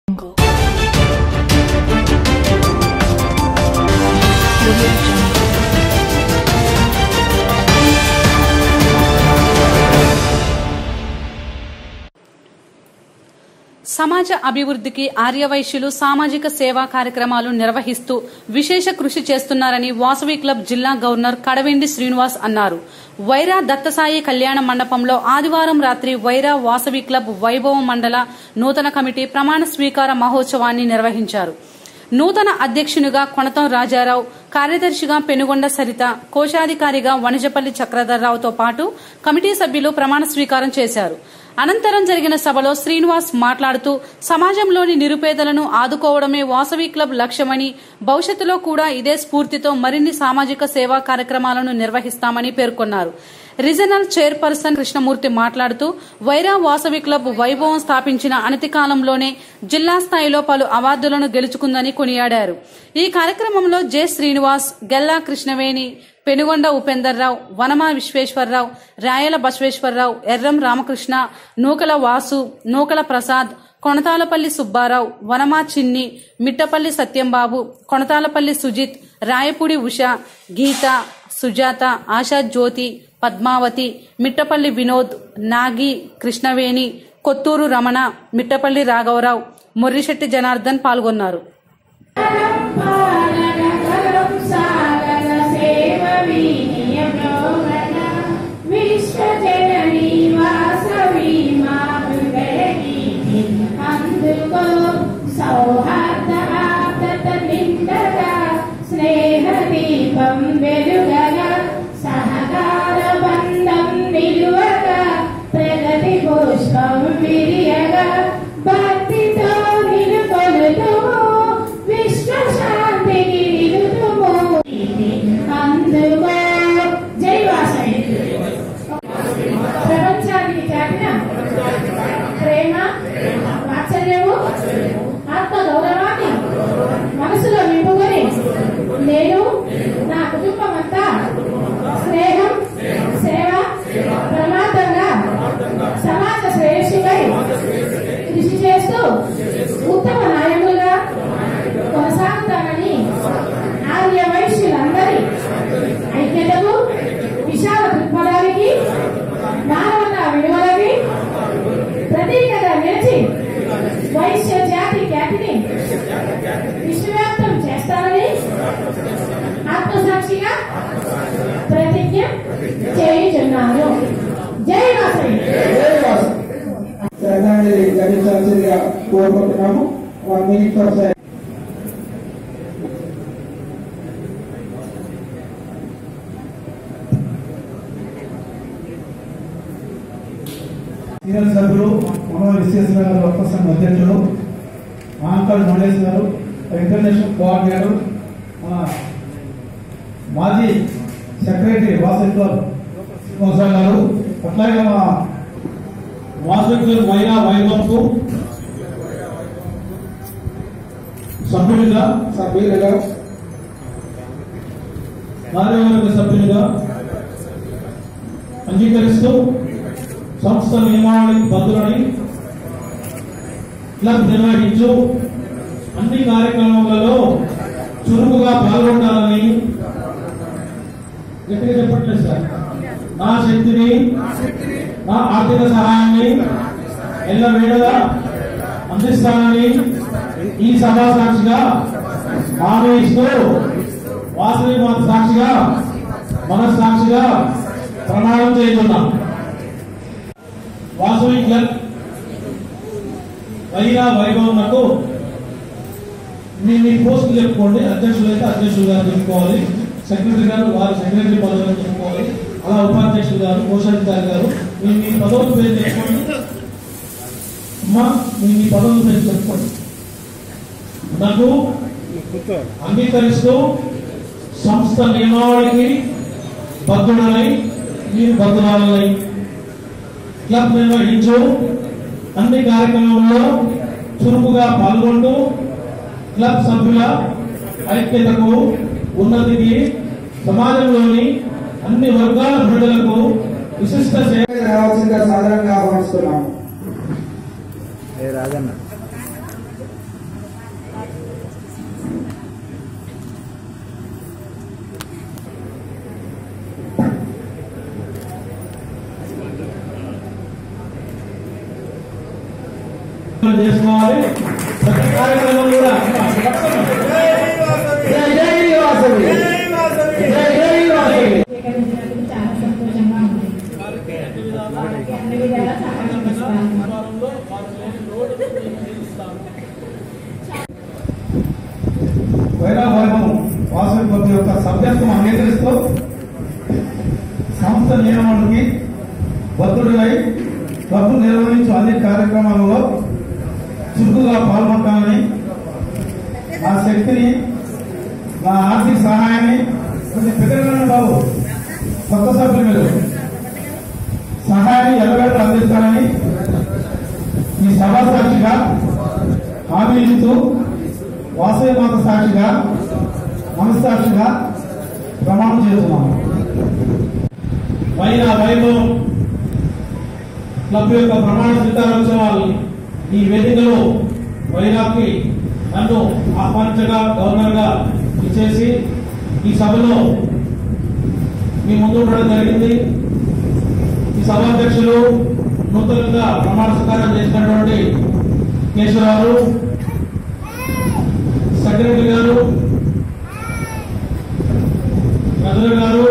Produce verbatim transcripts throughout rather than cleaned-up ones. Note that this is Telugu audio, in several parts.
సమాజ అభివృద్ధికి ఆర్యవైశ్యులు సామాజిక సేవా కార్యక్రమాలు నిర్వహిస్తూ విశేష కృషి చేస్తున్నారని వాసవి క్లబ్ జిల్లా గవర్నర్ కడవెండి శ్రీనివాస్ అన్నారు. వైరా దత్తసాయి కళ్యాణ మండపంలో ఆదివారం రాత్రి వైరా వాసవి క్లబ్ వైభవ మండల నూతన కమిటీ ప్రమాణ స్వీకార మహోత్సవాన్ని నిర్వహించారు. నూతన అధ్యక్షునిగా కొణతం రాజారావు, కార్యదర్శిగా పెనుగొండ సరిత, కోశాధికారిగా వనజపల్లి చక్రధర్రావుతో పాటు కమిటీ సభ్యులు ప్రమాణ స్వీకారం చేశారు. అనంతరం జరిగిన సభలో శ్రీనివాస్ మాట్లాడుతూ సమాజంలోని నిరుపేదలను ఆదుకోవడమే వాసవి క్లబ్ లక్ష్యమని, భవిష్యత్తులో కూడా ఇదే స్ఫూర్తితో మరిన్ని సామాజిక సేవా కార్యక్రమాలను నిర్వహిస్తామని పేర్కొన్నారు. రీజనల్ చైర్పర్సన్ కృష్ణమూర్తి మాట్లాడుతూ వైరా వాసవి క్లబ్ వైభవం స్థాపించిన అనతి కాలంలోనే జిల్లా స్థాయిలో పలు అవార్డులను గెలుచుకుందని కొనియాడారు. ఈ కార్యక్రమంలో జె శ్రీనివాస్, గెల్లా కృష్ణవేణి, పెనుగొండ ఉపేందర్రావు, వనమా విశ్వేశ్వరరావు, రాయల బసవేశ్వరరావు, ఎర్రం రామకృష్ణ, నూకల వాసు, నూకల ప్రసాద్, కొణతాలపల్లి సుబ్బారావు, వనమా చిన్ని, మిట్టపల్లి సత్యంబాబు, కొణతాలపల్లి సుజిత్, రాయపూడి ఉష, గీత, సుజాత, ఆశా జ్యోతి, పద్మావతి, మిట్టపల్లి వినోద్, నాగి, కృష్ణవేణి, కొత్తూరు రమణ, మిట్టపల్లి రాఘవరావు, మొర్రిశెట్టి జనార్దన్ పాల్గొన్నారు. నేను నా కుటుంబం అంతా స్నేహం, సేవ, ప్రమాదంగా సమాజ శ్రేయస్సుకై కృషి చేస్తూ ఉత్తమ నాయకులుగా కొనసాగుతానని ఆర్య వైశ్యులందరి ఐక్యతకు, విశాల దృక్పథానికి, మానవతా విలువలకి ప్రతీకగా నిలిచి వైశ్య జాతి ఖ్యాతిని విశ్వవ్యాప్తం చేస్తానని ఆత్మసాక్షిగా ప్రతిజ్ఞ చేయుచున్నాను. జై వాసవి. కోరుకుంటున్నాము. సీనియర్ సభ్యులు మనోహర్ విశ్వేశ్వర గారు, ఒక్క సంఘ అధ్యక్షులు ఆంకల్ నోడేష్ గారు, ఇంటర్నేషనల్ కోఆర్డినేటర్, మాజీ సెక్రటరీ వాసవి క్లబ్ శ్రీనివాసరావు గారు, అట్లాగే మా వాసవి క్లబ్ వైరా వైభవంకు సభ్యులుగా సభ్యులుగా కార్యవర్గ సభ్యులుగా అంగీకరిస్తూ సంస్థ నియమావళికి బద్దులని క్లబ్ నిర్వహించు అన్ని కార్యక్రమాలలో చురుకుగా పాల్గొంటాలని గట్టిగా చెప్పట్లేదు సార్. నా శక్తిని, నా ఆర్థిక సహాయాన్ని ఎల్ల వేళలా అందిస్తానని ఈ సభా సాక్షిగా హామీ ఇస్తూ వాసవి మాత సాక్షిగా మన సాక్షిగా ప్రమాణం చేస్తున్నాం. వాసవి క్లబ్ వైరా వైభవంకు మీ మీ పోస్టులు చెప్పుకోండి. అధ్యక్షులు అయితే అధ్యక్షులు గారు చెప్పుకోవాలి, సెక్రటరీ గారు వారి సెక్రటరీ పదవులను చెప్పుకోవాలి, అలా ఉపాధ్యక్షులు గారు, కోశాధికారి గారు మీ మీ పదవుల పేరు చెప్పుకోండి. అమ్మా మీ మీ పదవుల పేరు చెప్పుకోండి. నాకు అంగీకరిస్తూ సంస్థ నియమావళికి బద్దుడై మీరు బద్దురాలై క్లబ్ నిర్వహించు అన్ని కార్యక్రమంలో చురుకుగా పాల్గొంటూ క్లబ్ సభ్యుల ఐక్యతకు, ఉన్నతికి, సమాజంలోని అన్ని వర్గాల ప్రజలకు విశిష్ట సేవ రావాల్సిందిగా సాధారణంగా ఆహ్వానిస్తున్నాము. విజయవంతం చేసుకోవాలి. ప్రతి కార్యక్రమం కూడా స్వీకరించినందుకు చాలా సంతోషంగా ఉంది. వాళ్ళకి అన్ని విధాలా సహకరిస్తాను. వైరా వైభవం వాసవి క్లబ్ యొక్క సభ్యత్వం అంగీకరిస్తూ సంస్థ నియమానికి బద్దుడిపై క్లబ్ నిర్వహించే అన్ని కార్యక్రమాలలో చురుకుగా పాల్గొంటానని, నా శక్తిని, నా ఆర్థిక సహాయాన్ని కొంచెం పెద్దగా బాబు కొత్త సభ్యులు మీరు సహాయాన్ని ఎల్లవేళ అందిస్తానని ఈ సభా సాక్షిగా హామీ ఇస్తూ వాసవి మాత సాక్షిగా మనస్సాక్షిగా ప్రమాణం చేస్తున్నాము. వైరా వైభవం క్లబ్ యొక్క ప్రమాణ స్వీకారోత్సవాలు ఈ వేదికలో వైరాకి నన్ను ఆహ్వానించగా గవర్నర్ గా ఇచ్చేసి ఈ సభలో మీ ముందు ఉండడం జరిగింది. ఈ సభాధ్యక్షులు నూతనంగా ప్రమాణ స్వీకారం చేసినటువంటి కేశవరావు, సెక్రటరీ గారు, గదుల గారు,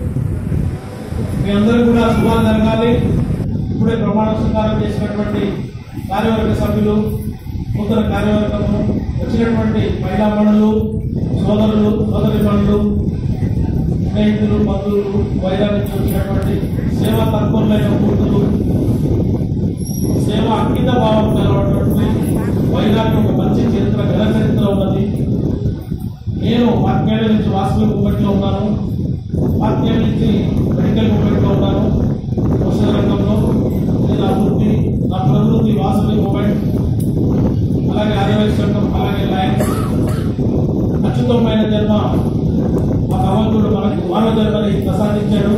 మీ అందరూ కూడా శుభాలు జరగాలి. ఇప్పుడే ప్రమాణ స్వీకారం చేసినటువంటి కార్యవర్గ సభ్యులు, నూతన కార్యవర్గము, వచ్చినటువంటి మహిళా మణులు, సోదరులు, సోదరి మణులు, స్నేహితులు, బంధువులు, వైరా నుంచి వచ్చినటువంటి సేవా తత్పరులైన పూర్తులు, సేవ అంకిత భావం కలవటువంటి వైరాకి ఒక మంచి చరిత్ర, గల చరిత్ర ఉన్నది. నేను పాత్కేళ్ల నుంచి వాసవి మూమెంట్ లో ఉన్నాను, పాత్కేళ్ల నుంచి మెడికల్ మూమెంట్ లో ఉన్నాను. ఔషధ రంగంలో నేను అభివృద్ధి, నా ప్రవృత్తి వాసవి మూమెంట్, అలాగే ఆదివాసీ రంగం, అలాగే లయన్స్. అత్యుత్తమైన జన్మ ఆ భగవంతుడు మనకి మానవ జన్మని ప్రసాదించాడు.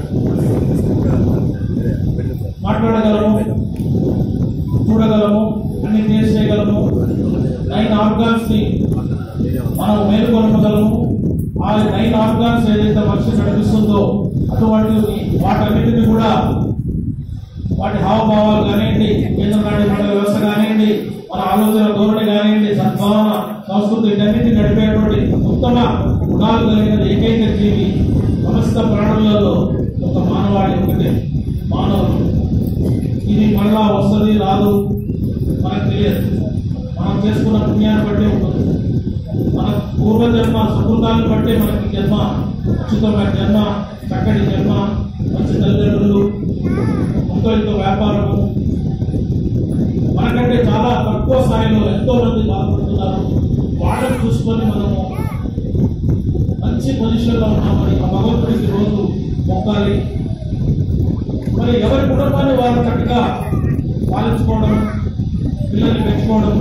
మాట్లాడగలము, చూడగలము, అన్ని టేస్ట్ చేయగలము, నైన్ ఆర్గాన్స్ ని మనం మేలుకొనగలము. ఆ నైన్ ఆర్గాన్స్ ఏదైతే మనిషి నడిపిస్తుందో అటువంటి వాటన్నిటిని కూడా వాటి హావభావాలు కానివ్వండి, కేంద్ర నాడి మండల వ్యవస్థ కానివ్వండి, మన ఆలోచన ధోరణి కానివ్వండి, సద్భావన, సంస్కృతి వీటన్నిటిని నడిపేటువంటి ఉత్తమ గుణాలు కలిగిన ఏకైక జీవి సమస్త ప్రాణులలో ఒక మానవాళి ఒకటే, మానవుడు. ఇది మళ్ళా వస్తుంది రాదు మనకు తెలియదు. మనం చేసుకున్న పుణ్యాన్ని బట్టి ఉంటుంది. మన పూర్వజన్మ సుకృతాన్ని బట్టి మనకి జన్మ, అచ్యుతమైన జన్మ, చక్కటి జన్మ, మంచి తల్లిదండ్రులు, ఎంతో వ్యాపారము. మనకంటే చాలా తక్కువ స్థాయిలో ఎంతో మంది బాధపడుతున్నారు. వాళ్ళని చూసుకొని మనము మంచి పొజిషన్ లో ఉన్నామని ఆ భగవంతుడికి రోజు మొక్కాలి. మరి ఎవరి కుటుంబాన్ని వారు చక్కగా పాలించుకోవడం, పిల్లల్ని పెంచుకోవడం.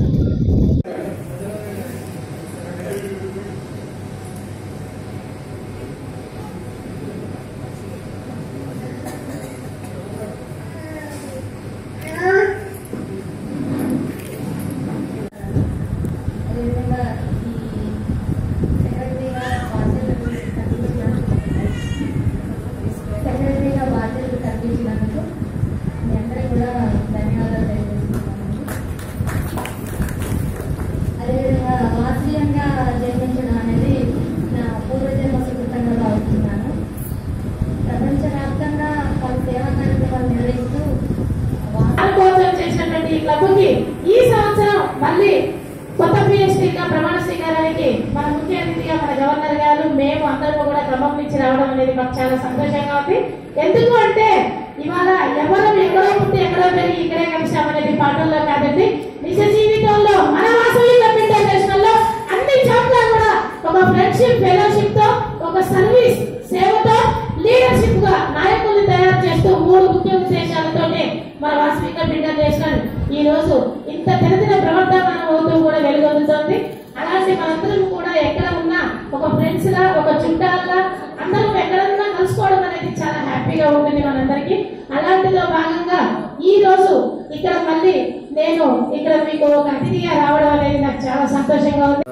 ఈ సంవత్సరం మళ్ళీ కొత్త పిహెచ్డీగా ప్రమాణ స్వీకారానికి మన ముఖ్య అతిథిగా మన గవర్నర్ గారు, మేము అందరూ కూడా క్రమం నుంచి రావడం అనేది మాకు చాలా సంతోషంగా ఉంది. ఎందుకు అంటే ఇవాళ ఎవరు ఎక్కడో పుట్టి ఎక్కడో పెరిగి ఇక్కడే కలిసామనేది పాటల్లో కాదండి, నిజ జీవితంలో మన వాసవి క్లబ్ ఇంటర్నేషనల్ లో అన్ని చోట్ల కూడా ఒక ఫ్రెండ్షిప్, ఫెలోషిప్ తో, ఒక సర్వీస్ సేవతో, లీడర్షిప్ గా నాయకుల్ని తయారు చేస్తూ మూడు ముఖ్య ఉద్దేశాలతోనే మన వాసవి క్లబ్ ఇంటర్నేషనల్ ఈ రోజు ఇంత తెరదిన ప్రవర్తమానం అవుతూ కూడా వెలుగొందుతోంది. అలాంటి మనందరం కూడా ఎక్కడ ఉన్నా ఒక ఫ్రెండ్స్ లా, ఒక చుట్టాల్లా అందరం ఎక్కడన్నా కలుసుకోవడం అనేది చాలా హ్యాపీగా ఉంటుంది మనందరికి. అలాంటిలో భాగంగా ఈ రోజు ఇక్కడ మళ్ళీ నేను ఇక్కడ మీకు ఒక అతిథిగా రావడం అనేది నాకు చాలా సంతోషంగా ఉంది.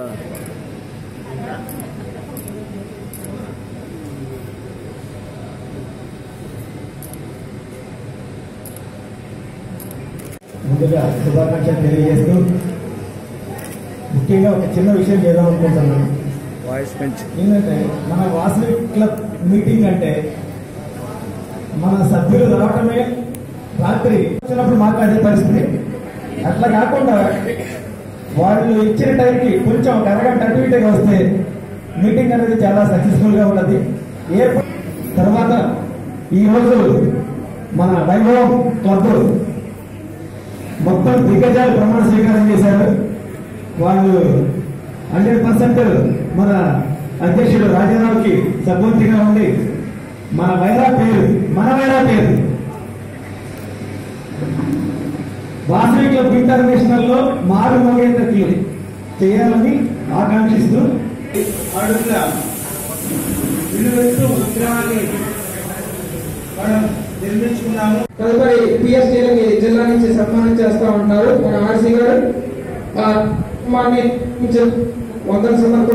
ముందుగా శుభాకాంక్షలు తెలియజేస్తూ ముఖ్యంగా ఒక చిన్న విషయం చేద్దాం అనుకుంటున్నాను. ఏంటంటే మన వాసవి క్లబ్ మీటింగ్ అంటే మన సభ్యులు రావటమే రాత్రి వచ్చినప్పుడు మాట్లాడే పరిస్థితి. అట్లా కాకుండా వాళ్ళు ఇచ్చిన టైంకి కొంచెం ఒక అరగంట అటు ఇటుగా వస్తే మీటింగ్ అనేది చాలా సక్సెస్ఫుల్ గా ఉన్నది. ఏ తర్వాత ఈ రోజు మన వైభవం క్లబ్ మొత్తం దిగ్గజాలు ప్రమాణ స్వీకారం చేశారు. వాళ్ళు హండ్రెడ్ పర్సెంట్ మన అధ్యక్షుడు రాజారావుకి సపోర్టిగా ఉండి మన వైరా పేరు మన వైరా పేరు వాసవి క్లబ్ ఇంటర్నేషనల్ లో మారు మోగేందుకు చేయాలని ఆకాంక్షిస్తూ అడుగుల విలువెత్తు విగ్రహాన్ని మనం నిర్మించుకున్నాము. తదుపరి పిఎస్టీలకి జిల్లా నుంచి సన్మానం చేస్తా ఉంటారు మన ఆర్సీ గారు. మాని వందల సందర్భం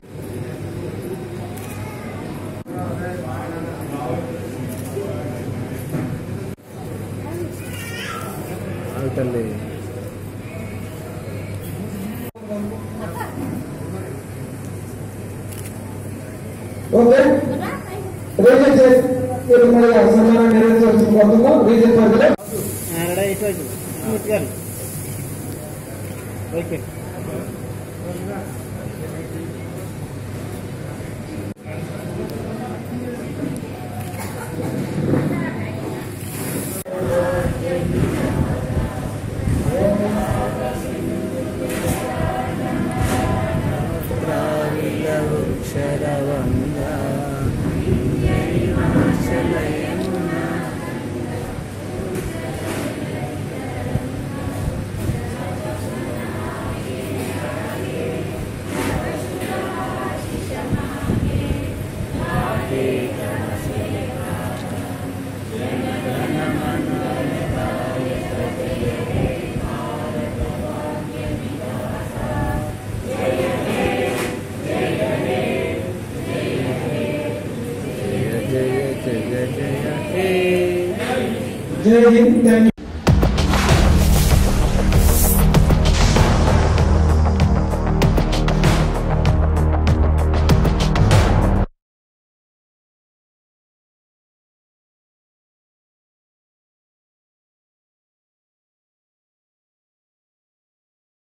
ఓకే రీజన్ సన్మానం నిర్వహించవలసి కోరుతున్నాం. రీజన్ పరిధిలో ఓకే జై హింద్.